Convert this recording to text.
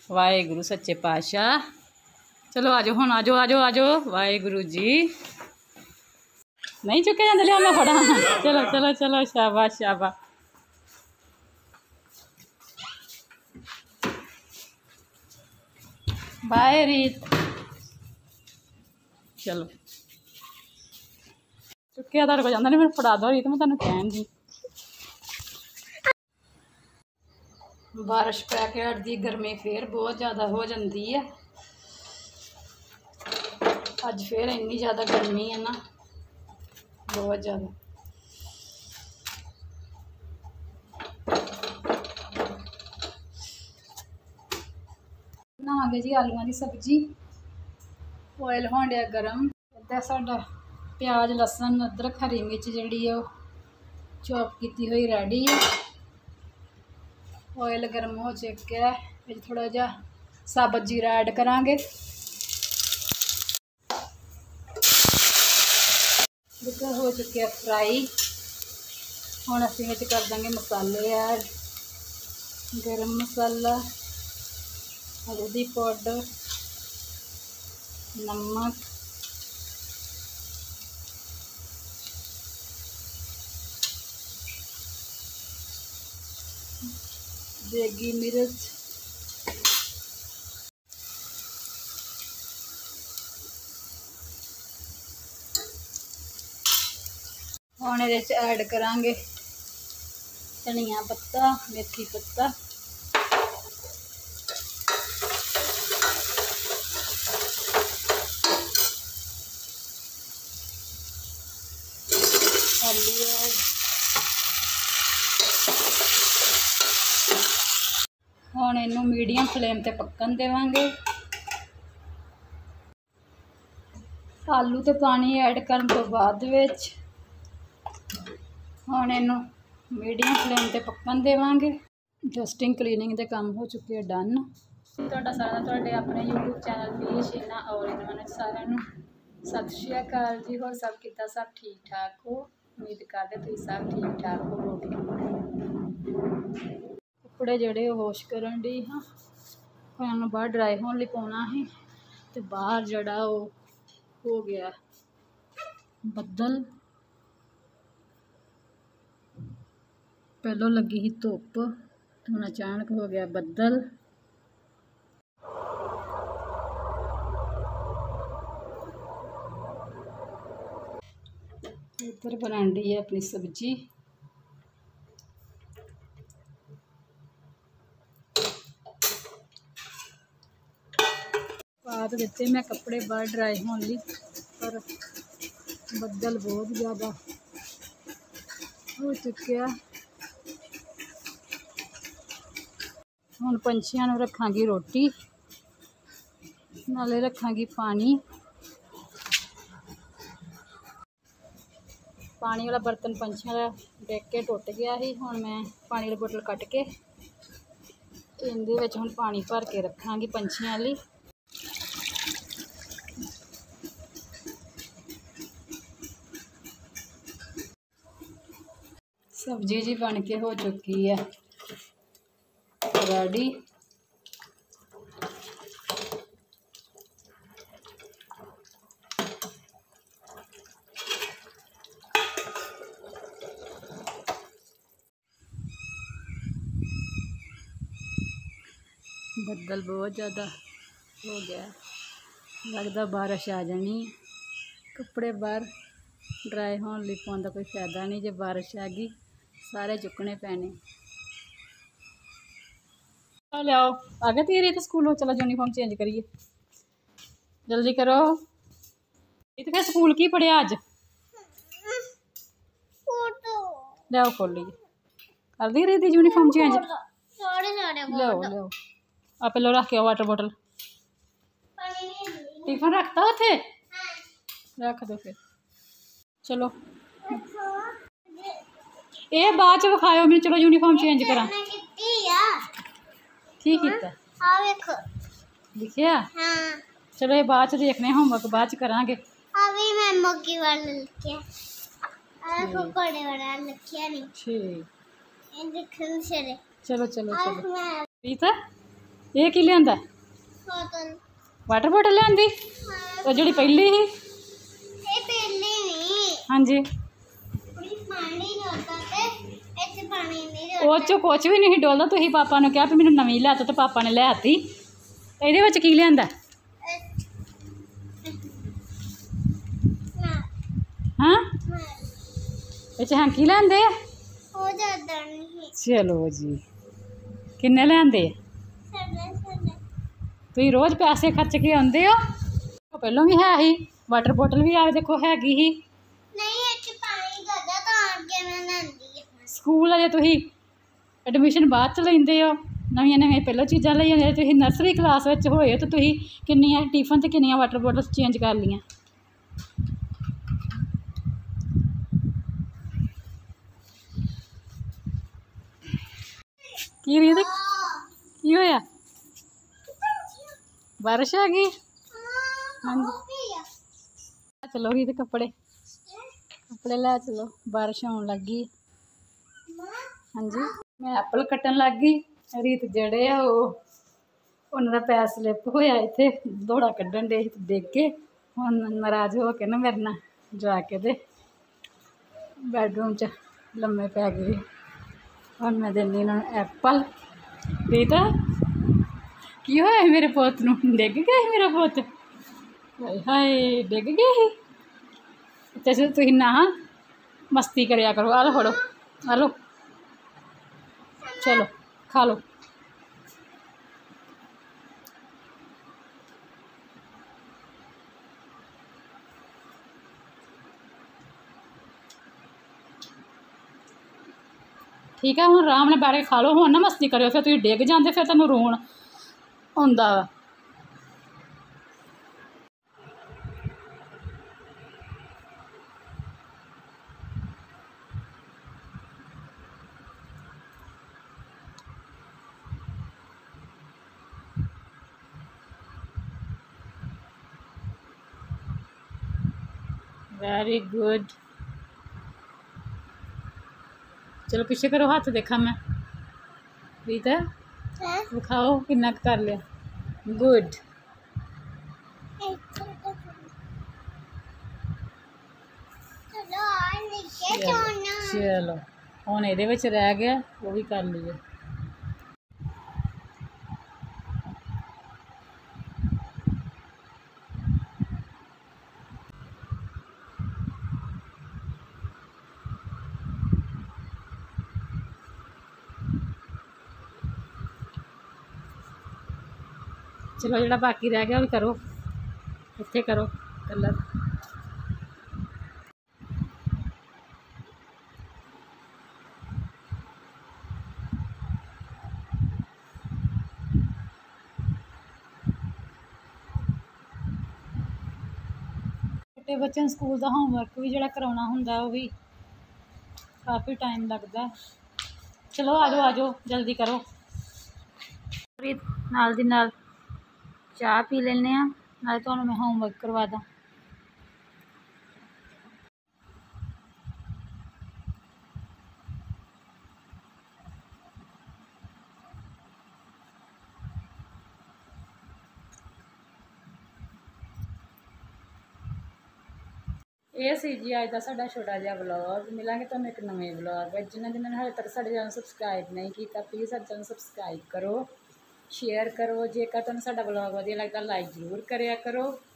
वाहेगुरु सच्चे पातशाह। चलो आ जाओ हुण, आ जाओ आ जाओ आ जाओ। वाहेगुरु जी नहीं चुके जाते, लिया मैं फड़ा। चलो चलो चलो, शाबाश शाबाश। बाय रीत। चलो चुक्या तेरे को जाता नहीं, मैं फड़ा दो रीत, मैं तेन कहन दी। बारिश पै के हटदी, गर्मी फिर बहुत ज़्यादा हो जाती है। अज फिर इन्नी ज़्यादा गर्मी है ना, बहुत ज़्यादा। बनावांगे जी आलूआं की सब्जी। ऑयल होण डिया गर्म। इधर साडा प्याज लसन अदरक हरी मिर्च जिहड़ी है चॉप की हुई रेडी है। ऑयल गर्म हो चुका है, थोड़ा जा साबत जीरा ऐड करांगे। हो चुके फ्राई। हुण असीं विच कर देंगे मसाले ऐड। गरम मसाला, हल्दी पाउडर, नमक, देगी मिर्च, हुण इहदे च ऐड करांगे धनिया पत्ता, मेथी पत्ता, हल्दी ऐड। हुण इनू मीडियम फ्लेम ते पकन देवांगे। आलू ते पानी ऐड करन तो बाद विच हुण इनू मीडियम फ्लेम ते पकन देवांगे। डस्टिंग क्लीनिंग के काम हो चुके हैं डन। तुहाडा सारा तुहाडे अपने यूट्यूब चैनल भी शीना और इन सारिਆਂ ਨੂੰ सत श्री अकाल जी। होर सब कितना, सब ठीक ठाक हो? उम्मीद करते तुम सब ठीक ठाक हो। कपड़े जड़े वॉश करन डी हाँ, उन्होंने बाहर ड्राई होने लिए पाना है। तो बाहर जड़ा हो गया बदल, पहलों लगी ही धुप, हुण अचानक हो गया बदल। इधर बनान डी है अपनी सब्जी। पा तो दिते मैं कपड़े बाहर ड्राई होने लिए, पर बदल बहुत ज़्यादा हो चुके। हुण पंछियां नूं रखांगी रोटी, नाले रखांगी पानी। पानी वाला बर्तन पंछियां का देख के टुट गया ही। हुण मैं पानी वाली बोतल कट के इहदे विच हुण पानी भर के रखांगी पंछियां लई। सब्जी जी बन के हो चुकी है रेडी। बदल बहुत ज़्यादा हो गया, लगता बारिश आ जानी। कपड़े बाहर ड्राई होने लिए पाने का कोई फायदा नहीं, जो बारिश आ गई सारे चुकने पैने। लियाओ आ गए तेरी तो स्कूलों, चलो यूनीफॉर्म चेंज करिए, जल्दी करो। ये तो फिर स्कूल की पढ़िया अज? लियाओ खोलिए, कर दी रही यूनीफॉर्म चेंज। लियाओ लियाओ, आप लो रख के आओ वाटर बोतल। टिफिन रखता उथे, रख दो फिर। चलो ये बाद च विखाओ मैंने। चलो यूनीफॉर्म चेंज करा। ठीक है लिखिया। चलो ये बाद च देखने, होमवर्क बाद च करांगे। ठीक, चलो चलो चलो। रीता ये की लिया वाटर बोतल लिया तो जी पहली ही हाँ जी वो चो कुछ भी नहीं डोलदा तुम पापा ने कहा भी मैंने नवी लिया तो पापा ने लियाती ये की लिया हाँ ये हैंकी लेंदे चलो जी किन्ने लेंदे तुम रोज़ पैसे खर्च के आते हो पहलों भी है ही वाटर बोतल भी आ देखो हैगी ही स्कूल अजे तुम एडमिशन बाद च लेंदे हो नवी नवी पहलों चीज़ां ले आते तुम नर्सरी क्लास होए तो तुम किन्नियां टिफन ते किन्नियां वाटर बोतल चेंज कर लियां की रीत की होया बारिश आ गई हाँ जी चलो रीत कपड़े कपड़े लै चलो बारिश आने लग गई हाँ जी मैं एप्पल कट्टन लग गई रीत जड़े उन्होंने पैर स्लिप होया इत्थे दौड़ा कड्ढन दे डिग के हुण नाराज हो के ना मेरे नाल जाके ते बैडरूम च लम्मे पै गए हुण मैं दिन्नी इन्होंने एप्पल रीत की होया मेरे पुत्त नूं डिग गया मेरा पुत्त हाय हाय डिग गया ही तुसीं ना मस्ती करिया करो आ लो फड़ो आ लो चलो खा लो ठीक है हुण आराम नाल बैठ के खा लो हुण ना मस्ती करो फिर तुसीं डिग जांदे फिर तुहानूं रोन आउंदा वा वेरी गुड चलो पीछे करो हाथ देखा मैं रीत दिखाओ कितना कर लिया गुड चलो हुण इहदे विच रह गया वो भी कर लीए चलो जो बाकी रह गया भी करो इत्थे करो कलर छोटे बच्चों स्कूल का होमवर्क भी जो कराना होंगे वो भी काफ़ी टाइम लगता है चलो आ जाओ जल्दी करो नाल दी नाल चाह पी लेने नाले तुहानूं मैं होमवर्क करवा दा ये सी जी अज का साडा छोटा जिहा व्लॉग मिलांगे तुहानूं एक नवें व्लॉग जिन्होंने जिन्होंने हाले तक साडे चैनल सबसक्राइब नहीं किया प्लीज़ साडे चैनल सबसक्राइब करो शेयर करो जेकर तुहानूं साडा व्लॉग वधिया लगदा लाइक जरूर करिया करो